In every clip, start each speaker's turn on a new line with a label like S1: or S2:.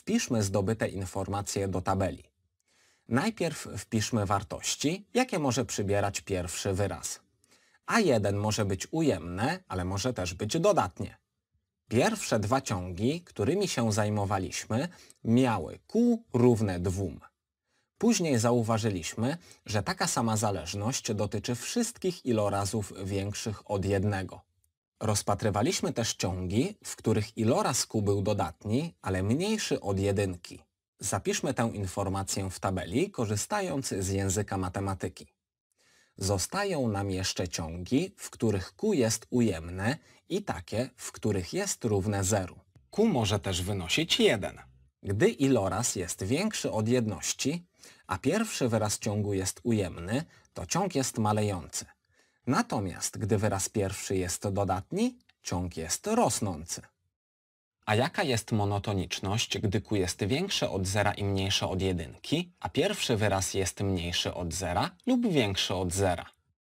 S1: Wpiszmy zdobyte informacje do tabeli. Najpierw wpiszmy wartości, jakie może przybierać pierwszy wyraz. A1 może być ujemne, ale może też być dodatnie. Pierwsze dwa ciągi, którymi się zajmowaliśmy, miały Q równe 2. Później zauważyliśmy, że taka sama zależność dotyczy wszystkich ilorazów większych od 1. Rozpatrywaliśmy też ciągi, w których iloraz Q był dodatni, ale mniejszy od 1. Zapiszmy tę informację w tabeli, korzystając z języka matematyki. Zostają nam jeszcze ciągi, w których Q jest ujemne i takie, w których jest równe 0. Q może też wynosić 1. Gdy iloraz jest większy od jedności, a pierwszy wyraz ciągu jest ujemny, to ciąg jest malejący. Natomiast gdy wyraz pierwszy jest dodatni, ciąg jest rosnący. A jaka jest monotoniczność, gdy Q jest większe od 0 i mniejsze od 1, a pierwszy wyraz jest mniejszy od 0 lub większy od 0?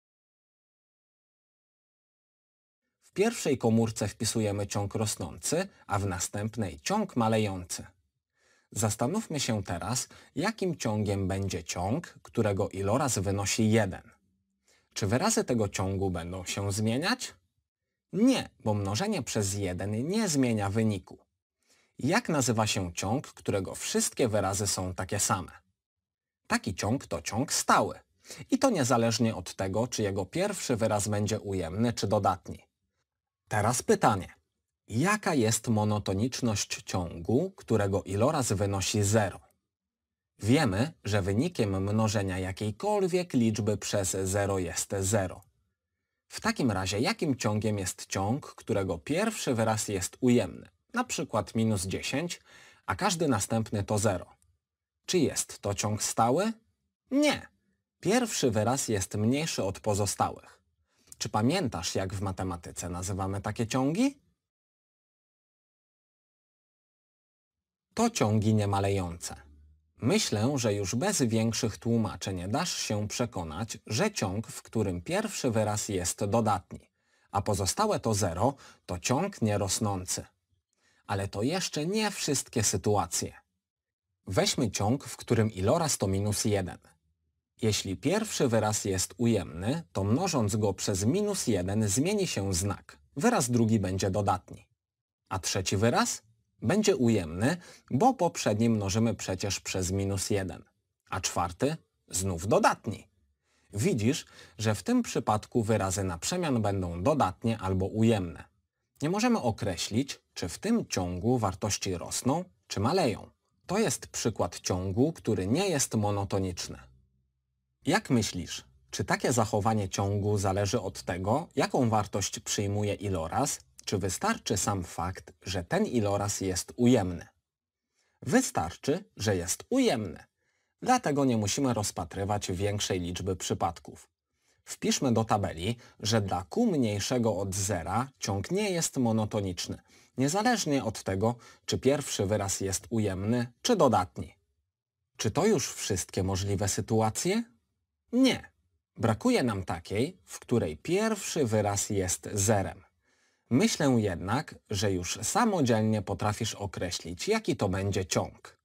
S1: W pierwszej komórce wpisujemy ciąg rosnący, a w następnej ciąg malejący. Zastanówmy się teraz, jakim ciągiem będzie ciąg, którego iloraz wynosi 1. Czy wyrazy tego ciągu będą się zmieniać? Nie, bo mnożenie przez 1 nie zmienia wyniku. Jak nazywa się ciąg, którego wszystkie wyrazy są takie same? Taki ciąg to ciąg stały. I to niezależnie od tego, czy jego pierwszy wyraz będzie ujemny czy dodatni. Teraz pytanie. Jaka jest monotoniczność ciągu, którego iloraz wynosi 0? Wiemy, że wynikiem mnożenia jakiejkolwiek liczby przez 0 jest 0. W takim razie jakim ciągiem jest ciąg, którego pierwszy wyraz jest ujemny, na przykład -10, a każdy następny to 0? Czy jest to ciąg stały? Nie. Pierwszy wyraz jest mniejszy od pozostałych. Czy pamiętasz, jak w matematyce nazywamy takie ciągi? To ciągi niemalejące. Myślę, że już bez większych tłumaczeń dasz się przekonać, że ciąg, w którym pierwszy wyraz jest dodatni, a pozostałe to 0, to ciąg nierosnący. Ale to jeszcze nie wszystkie sytuacje. Weźmy ciąg, w którym iloraz to -1. Jeśli pierwszy wyraz jest ujemny, to mnożąc go przez -1 zmieni się znak. Wyraz drugi będzie dodatni. A trzeci wyraz? Będzie ujemny, bo poprzedni mnożymy przecież przez -1. A czwarty? Znów dodatni. Widzisz, że w tym przypadku wyrazy na przemian będą dodatnie albo ujemne. Nie możemy określić, czy w tym ciągu wartości rosną, czy maleją. To jest przykład ciągu, który nie jest monotoniczny. Jak myślisz, czy takie zachowanie ciągu zależy od tego, jaką wartość przyjmuje iloraz, czy wystarczy sam fakt, że ten iloraz jest ujemny? Wystarczy, że jest ujemny. Dlatego nie musimy rozpatrywać większej liczby przypadków. Wpiszmy do tabeli, że dla Q mniejszego od 0 ciąg nie jest monotoniczny, niezależnie od tego, czy pierwszy wyraz jest ujemny, czy dodatni. Czy to już wszystkie możliwe sytuacje? Nie. Brakuje nam takiej, w której pierwszy wyraz jest zerem. Myślę jednak, że już samodzielnie potrafisz określić, jaki to będzie ciąg.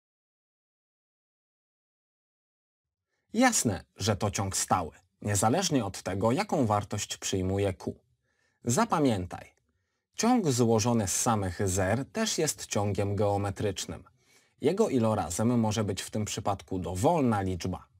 S1: Jasne, że to ciąg stały, niezależnie od tego, jaką wartość przyjmuje Q. Zapamiętaj, ciąg złożony z samych zer też jest ciągiem geometrycznym. Jego ilorazem może być w tym przypadku dowolna liczba.